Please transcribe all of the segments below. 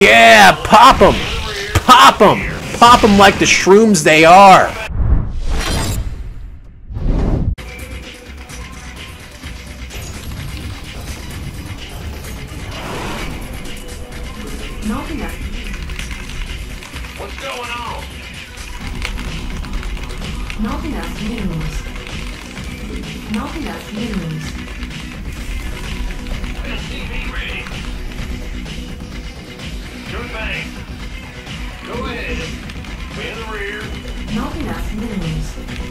Yeah, pop them! Pop them! Pop them like the shrooms they are! What's going on? Not enough minerals. Not enough minerals. SCV ready. Sure thing. Go ahead. We in the rear. Not enough minerals.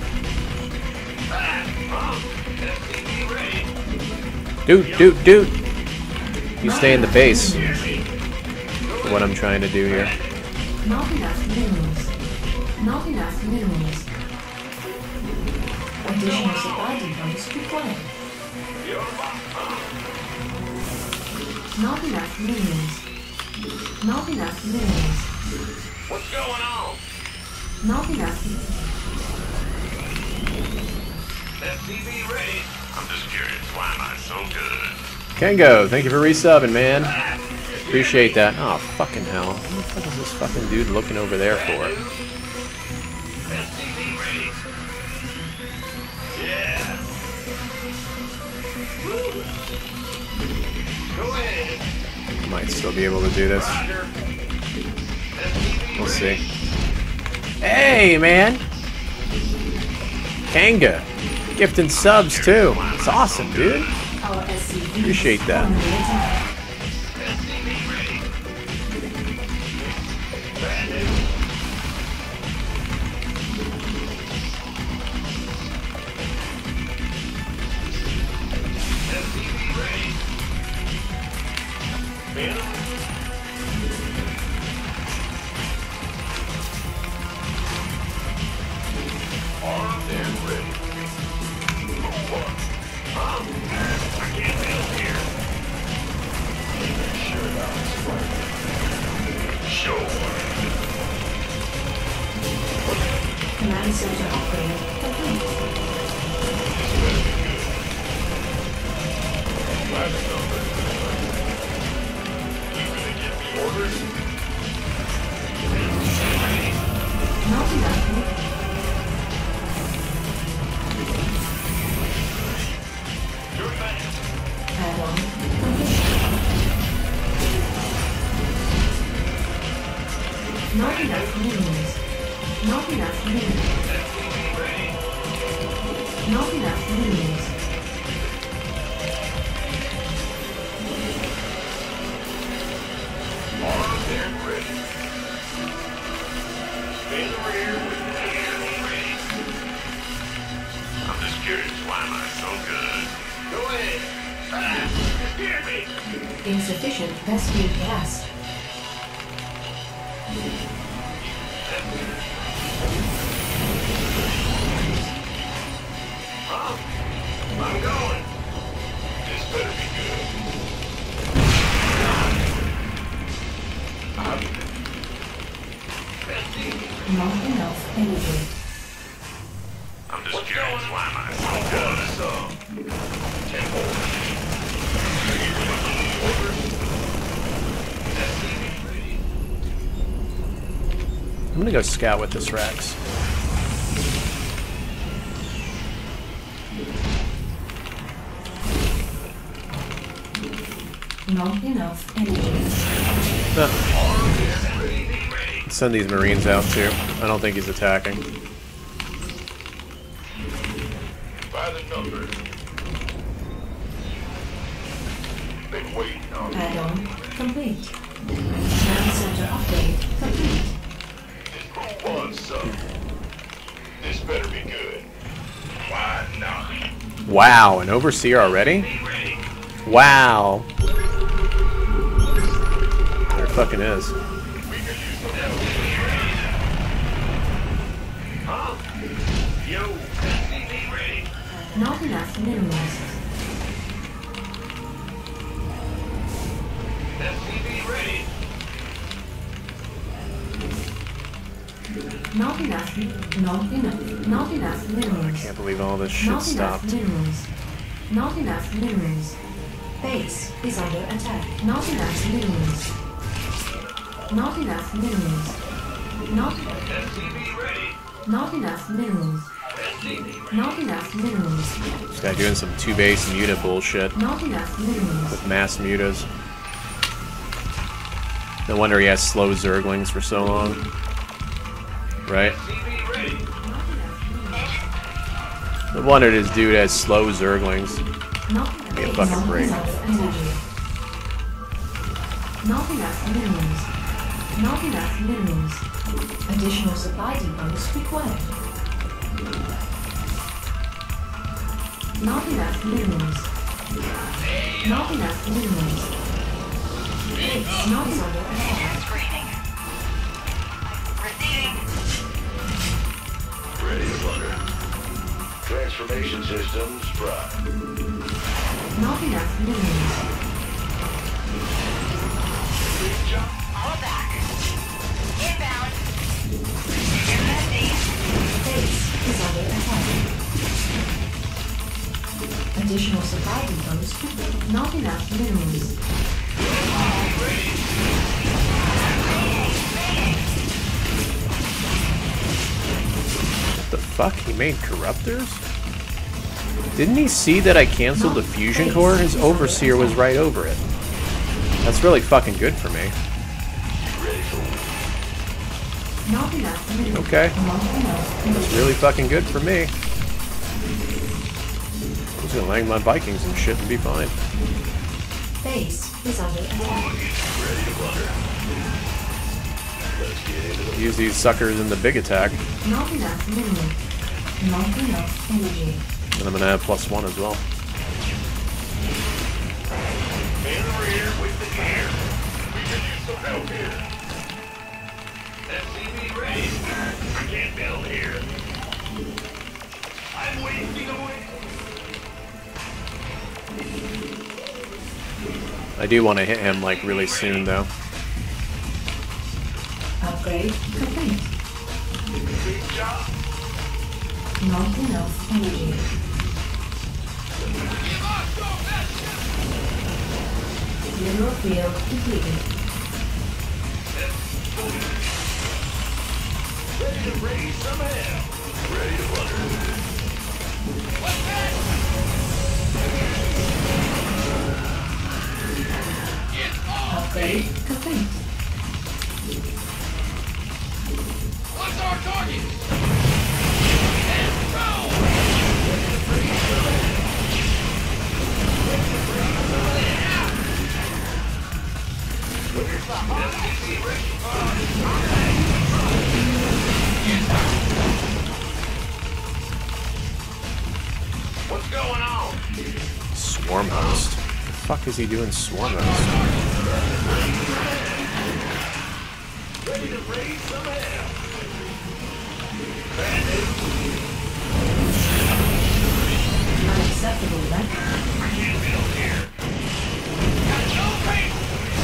SCV ready. Dude. You stay in the base. What I'm trying to do here. Not enough minerals. Not enough minerals. Additional supply depots required. Not enough minerals. Not enough minerals. What's going on? Not enough. SCV ready. I'm just curious, why am I so good? Kengo, thank you for resubbing, man. Appreciate that. Oh, fucking hell. What the fuck is this fucking dude looking over there for? SCV ready. Yeah. Woo. Go ahead. Might still be able to do this. Roger. We'll see. Hey, man! Kanga, gifting subs too. It's awesome, dude. Our SCV. Appreciate that. Under attack. SCV ready. Bandit. SCV ready. Phantom. Armed and ready. What? Huh? I can't help here. Sure about this fight. Sure. Command center upgrade complete. Last number. You gonna give me orders? Not enough minerals. Do that. Add-on complete. Not enough minerals. Not enough minerals. SCV ready. Not enough minerals. Armed and ready. Stay in the rear with the SCV ready. I'm just curious, why am I so good? Go ahead. You scared me. Insufficient rescue gas. Huh? I'm going. This better be good. SCV. Not enough energy. I'm just curious, why am I so good? Temple. SCV ready. I'm gonna go scout with this Rex. Not enough energy. Send these Marines out too. I don't think he's attacking. By the number. Been waiting on Add-on complete. Command center upgrade complete. Who wants some? This better be good. Why not? Wow, an overseer already? Be ready. Wow. There fucking is. We could use some help. Huh? Yo, SCV ready. Not enough minerals. SCV ready. Not enough minerals. Can't believe all this shit Not enough stopped. minerals. Not enough minerals. Base is under attack. Not enough minerals. Not enough minerals. Not enough minerals. Not enough minerals. This guy doing some 2-base muta bullshit Not enough minerals. with mass mutas. No wonder he has slow Zerglings for so long. Right? No wonder this dude has slow Zerglings. Not Give me a fucking break. enough energy. Not enough minerals. Not enough minerals. Additional supply depots required. Not enough minerals. Not enough minerals. It's not under attack. Screening. Receiving. Ready to flutter. Transformation systems prime. Not enough minerals. All back. Inbound. Investing. Base is under attack. Additional supply depots required. Not enough minerals. What the fuck? He made Corruptors? Didn't he see that I canceled the Fusion Core? His Overseer was right over it. That's really fucking good for me. Not enough minerals. Okay. Not enough minerals. That's really fucking good for me. I'm just gonna land my Vikings and shit and be fine. Base is under attack. Use these suckers in the big attack, Not enough minerals. Not enough energy. and I'm gonna have +1 as well. In the rear with the gear. We could use some help here. SCV ready. I can't build here. I'm wasting away. I do want to hit him like really soon though. Upgrade complete. Good job. Not enough energy. Mineral field depleted. Ready to raise some hell. Ready to flutter. Upgrade complete. What's our target? What's going on? Swarm Host. The fuck is he doing Swarm Host? Ready to raise some hell. Unacceptable record. I can't build here. Got no pace.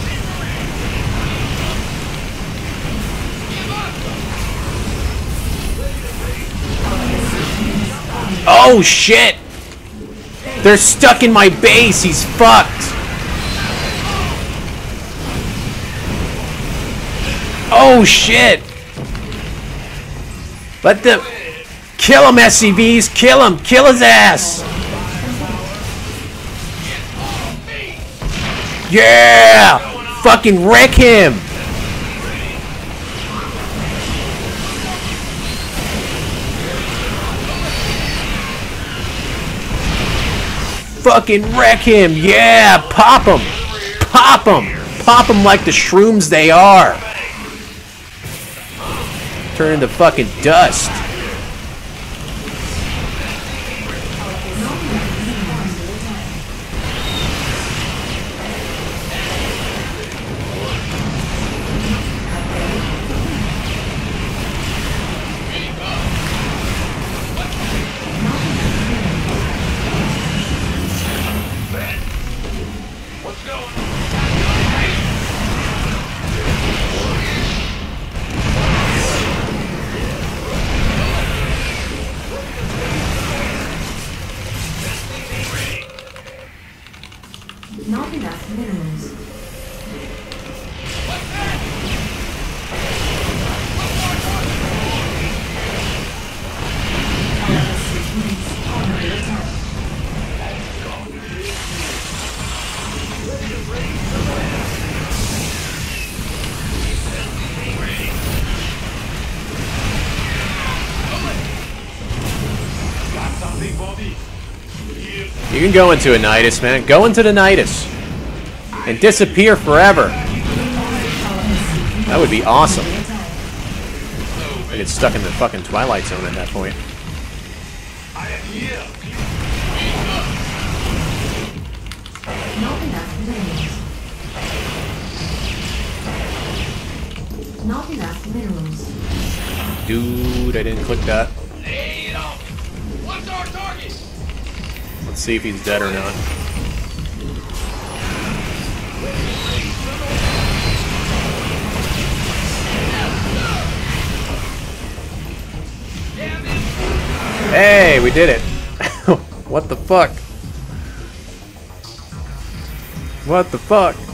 Give up. Oh shit! They're stuck in my base. He's fucked. Oh shit! Let them kill him, SCVs. Kill him. Kill his ass. Yeah! Fucking wreck him. Fucking wreck him. Yeah! Pop him. Pop him. Pop them like the shrooms they are. Turn into fucking dust. What's going on? You can go into a Nidus, man. Go into the Nidus. And disappear forever. That would be awesome. I get stuck in the fucking Twilight Zone at that point. Not enough minerals. Not enough minerals. Dude, I didn't click that. Lay it off. What's our target? Let's see if he's dead or not. Hey, we did it. What the fuck? What the fuck?